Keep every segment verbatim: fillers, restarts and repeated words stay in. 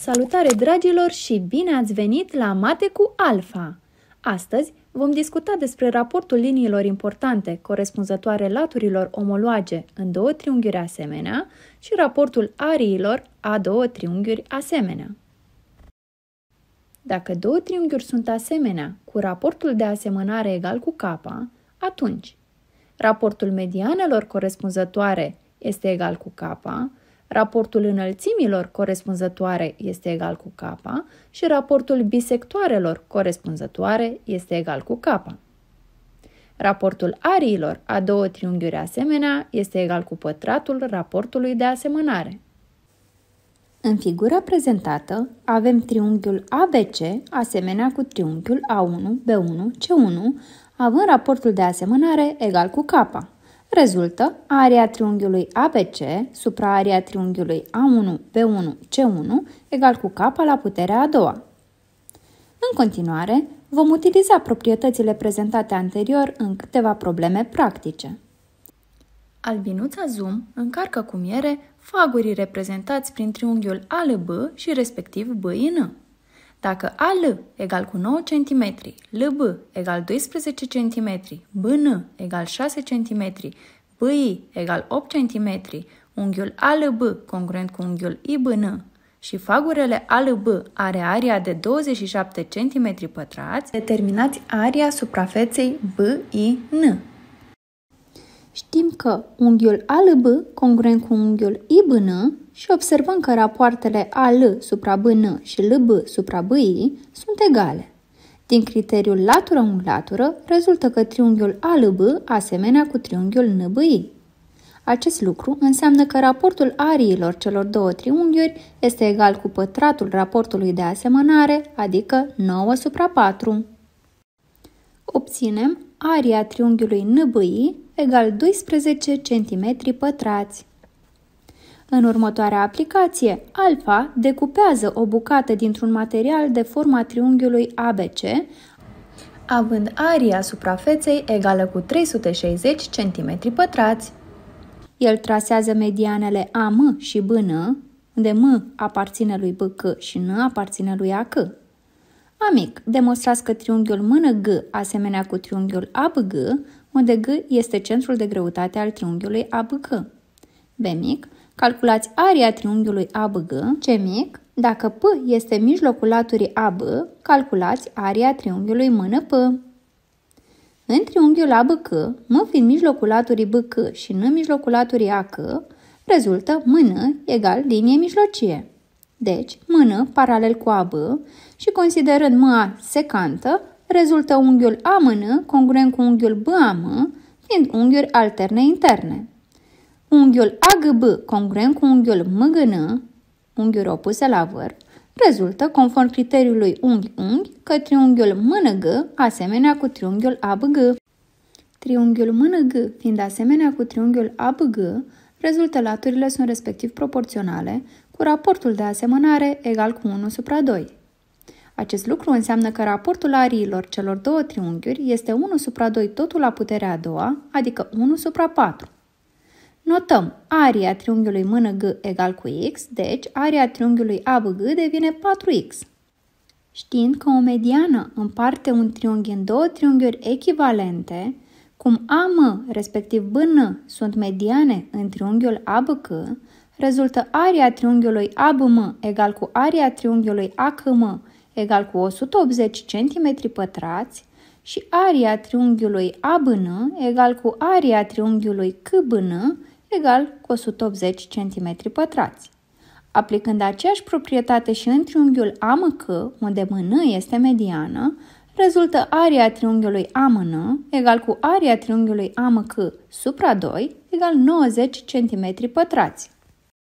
Salutare dragilor și bine ați venit la Mate cu Alfa! Astăzi vom discuta despre raportul liniilor importante corespunzătoare laturilor omologe în două triunghiuri asemenea și raportul ariilor a două triunghiuri asemenea. Dacă două triunghiuri sunt asemenea cu raportul de asemănare egal cu K, atunci raportul medianelor corespunzătoare este egal cu K, raportul înălțimilor corespunzătoare este egal cu K și raportul bisectoarelor corespunzătoare este egal cu K. Raportul ariilor a două triunghiuri asemenea este egal cu pătratul raportului de asemănare. În figura prezentată avem triunghiul A B C asemenea cu triunghiul A unu B unu C unu, având raportul de asemănare egal cu K. Rezultă aria triunghiului A B C supra aria triunghiului A unu B unu C unu egal cu K la puterea a doua. În continuare, vom utiliza proprietățile prezentate anterior în câteva probleme practice. Albinuța Zoom încarcă cu miere fagurii reprezentați prin triunghiul A L B și respectiv B I N. Dacă A L egal cu nouă centimetri, L B egal doisprezece centimetri, B N egal șase centimetri, B I egal opt centimetri, unghiul A L B congruent cu unghiul I B N și fagurele A L B are aria de douăzeci și șapte centimetri pătrați, determinați aria suprafeței B I N. Știm că unghiul A L B congruent cu unghiul I B N și observăm că rapoartele A L supra B N și L B supra B I sunt egale. Din criteriul latură-unglatură rezultă că triunghiul A L B asemenea cu triunghiul N B I. Acest lucru înseamnă că raportul ariilor celor două triunghiuri este egal cu pătratul raportului de asemănare, adică nouă supra patru. Obținem aria triunghiului N B I egal doisprezece centimetri pătrați. În următoarea aplicație, alfa decupează o bucată dintr-un material de forma triunghiului A B C, având aria suprafeței egală cu trei sute șaizeci centimetri pătrați. El trasează medianele A M și B N, unde M aparține lui B C și N aparține lui A C. Amic, demonstrați că triunghiul M N G asemenea cu triunghiul A B G, unde G este centrul de greutate al triunghiului A B G. B mic, calculați aria triunghiului A B G. C mic, dacă P este mijlocul laturii A B, calculați aria triunghiului M N P. În triunghiul A B C, M fiind mijlocul laturii B C și N mijlocul laturii A C, rezultă M N egal linie mijlocie. Deci, M N paralel cu A B și considerând M A secantă, rezultă unghiul A M N congruent cu unghiul B A M, fiind unghiuri alterne interne. Unghiul A G B congruent cu unghiul M G N, unghiuri opuse la vârf, rezultă, conform criteriului unghi-unghi, că triunghiul M N G asemenea cu triunghiul A B G. Triunghiul M N G fiind asemenea cu triunghiul A B G, rezultă laturile sunt respectiv proporționale, cu raportul de asemănare egal cu unu supra doi. Acest lucru înseamnă că raportul ariilor celor două triunghiuri este unu supra doi totul la puterea a doua, adică unu supra patru. Notăm, aria triunghiului M N G egal cu X, deci aria triunghiului A B G devine patru X. Știind că o mediană împarte un triunghi în două triunghiuri echivalente, cum A M respectiv B N sunt mediane în triunghiul A B C, rezultă aria triunghiului A B M egal cu aria triunghiului A C M egal cu o sută optzeci centimetri pătrați și aria triunghiului A B N egal cu aria triunghiului C B N egal cu o sută optzeci centimetri pătrați. Aplicând aceeași proprietate și în triunghiul A M C, unde M N este mediană, rezultă aria triunghiului A M N egal cu aria triunghiului A M C supra doi egal nouăzeci centimetri pătrați.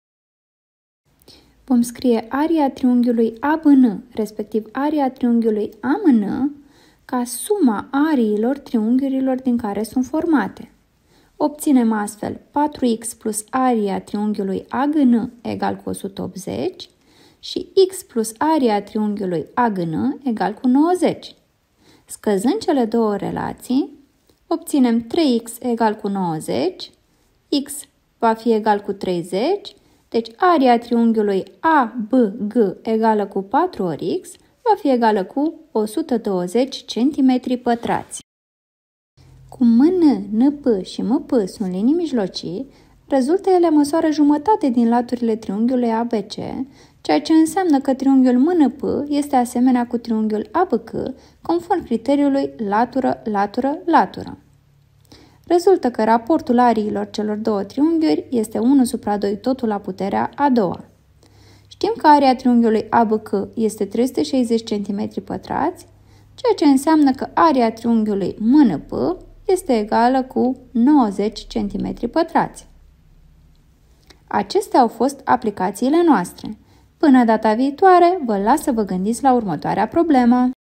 Vom scrie aria triunghiului A B N, respectiv aria triunghiului A M N, ca suma ariilor triunghiurilor din care sunt formate. Obținem astfel patru X plus aria triunghiului A G N egal cu o sută optzeci și X plus aria triunghiului A G N egal cu nouăzeci. Scăzând cele două relații, obținem trei X egal cu nouăzeci, X va fi egal cu treizeci, Deci aria triunghiului A B G egală cu patru ori X va fi egală cu o sută douăzeci centimetri pătrați. Cum M N, N P și M P sunt linii mijlocii, rezultă ele măsoară jumătate din laturile triunghiului A B C, ceea ce înseamnă că triunghiul M N P este asemenea cu triunghiul A B C, conform criteriului latură-latură-latură. Rezultă că raportul ariilor celor două triunghiuri este unu supra doi totul la puterea a doua. Știm că aria triunghiului A B C este trei sute șaizeci centimetri pătrați, ceea ce înseamnă că aria triunghiului M N P este egală cu nouăzeci centimetri pătrați. Acestea au fost aplicațiile noastre. Până data viitoare, vă las să vă gândiți la următoarea problemă.